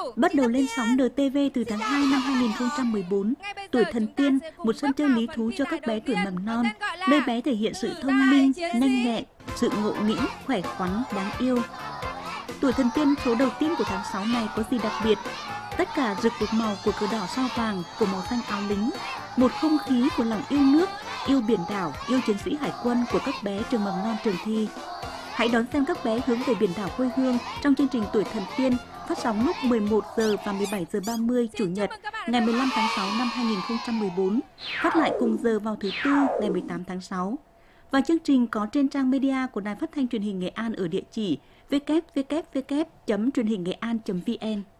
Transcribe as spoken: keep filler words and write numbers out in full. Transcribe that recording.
Bắt đầu lên sóng en tê vê từ tháng hai năm hai nghìn không trăm mười bốn, Tuổi Thần Tiên, một sân chơi lý thú cho các bé tuổi mầm non, nơi bé thể hiện sự thông minh, nhanh nhẹn, sự ngộ nghĩnh, khỏe khoắn, đáng yêu. Tuổi Thần Tiên số đầu tiên của tháng sáu này có gì đặc biệt? Tất cả rực một màu của cờ đỏ sao vàng, của màu xanh áo lính, một không khí của lòng yêu nước, yêu biển đảo, yêu chiến sĩ hải quân của các bé trường mầm non Trường Thi. Hãy đón xem các bé hướng về biển đảo quê hương trong chương trình Tuổi Thần Tiên phát sóng lúc mười một giờ và mười bảy giờ ba mươi Chủ nhật ngày mười lăm tháng sáu năm hai nghìn không trăm mười bốn, phát lại cùng giờ vào thứ Tư ngày mười tám tháng sáu. Và chương trình có trên trang media của Đài Phát thanh Truyền hình Nghệ An ở địa chỉ w w w chấm truyền hình nghệ an chấm v n.